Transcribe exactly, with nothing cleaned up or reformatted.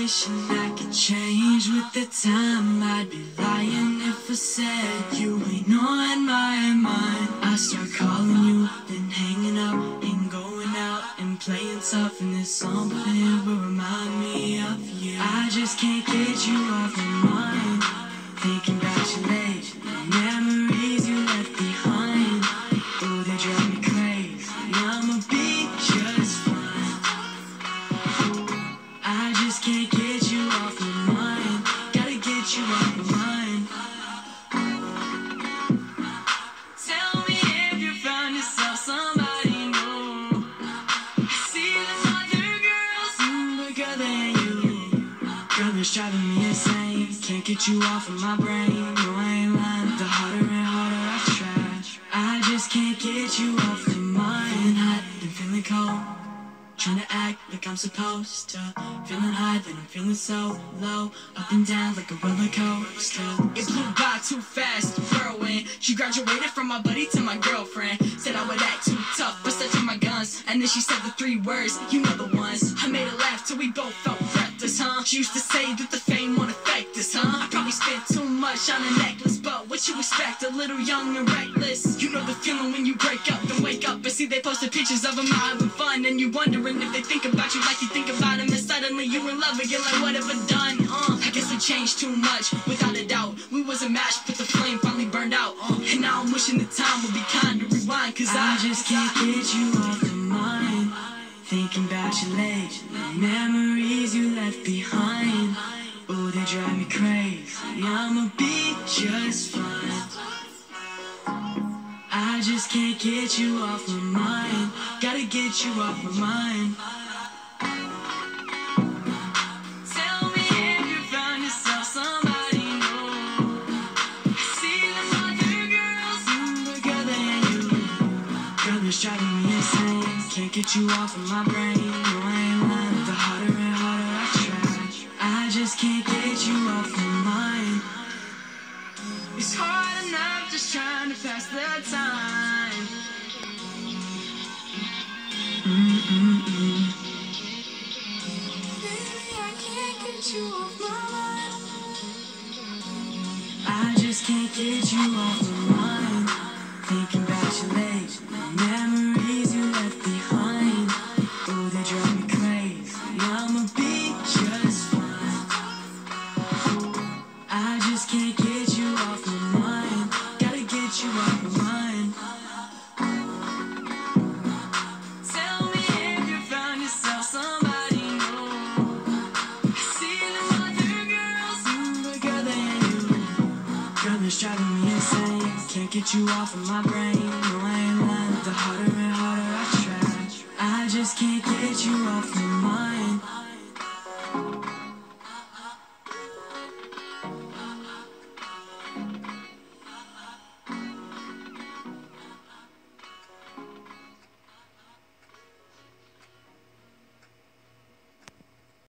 wishing I could change with the time. I'd be lying if I said you ain't on my mind. I start calling you, then hanging up and going out and playing tough, and there's something will remind me of you. I just can't get you off my mind, thinking about you late, memories you left behind. Oh, they drive me crazy. I'ma be just fine. I just can't get you off my mind. Gotta get you off my mind. Tell me if you found yourself somebody new. I see them other girls, mm, but girl, they ain't you. Girl, it's driving me insane. Can't get you off of my brain. No, I ain't lying. The harder and harder I try, I just can't get you off my mind. Feeling hot, then feeling cold, trying to act like I'm supposed to. Feeling high, then I'm feeling so low, up and down like a roller coaster. It blew by too fast, whirlwind. She graduated from my buddy to my girlfriend. Said I would act too tough, but stuck to my guns. And then she said the three words, you know the ones. I made her laugh till we both felt breathless, huh? She used to say that the fame won't affect us, huh? I probably spent too much on a necklace, but what you expect, a little young and reckless. You know the feeling when you break up, then wake up and see they posted pictures of them out having fun, and you wondering if they think about you like you think about them, and suddenly you in love again, like what have I done? Uh, I guess I changed too much, without a doubt. We was a match, but the flame finally burned out. Uh, and now I'm wishing the time would be kind to rewind, cause I, I just can't get you off my mind, thinking about you late, memories you left behind. Oh, they drive me crazy. I'ma be just fine. I just can't get you off my mind. Gotta get you off my mind. Tell me if you found yourself somebody new. I see them other girls, mm, but girl, they ain't you. Girl, it's driving me insane. Can't get you off of my brain. No, I ain't lying. The harder and harder I try, I just can't get you off my mind. It's hard enough just trying to pass the time. Mm-mm-mm. Baby, I can't get you off my mind. I just can't get you off my mind, thinking about you late, memories you left behind. Oh, they drive me crazy. I'ma be just fine. I just can't get you off my mind. Gotta get you off my mind. Tell me if you found yourself somebody new. I see them other girls, mm, but girl, they ain't you. Girl, it's driving me insane. Can't get you off of my brain.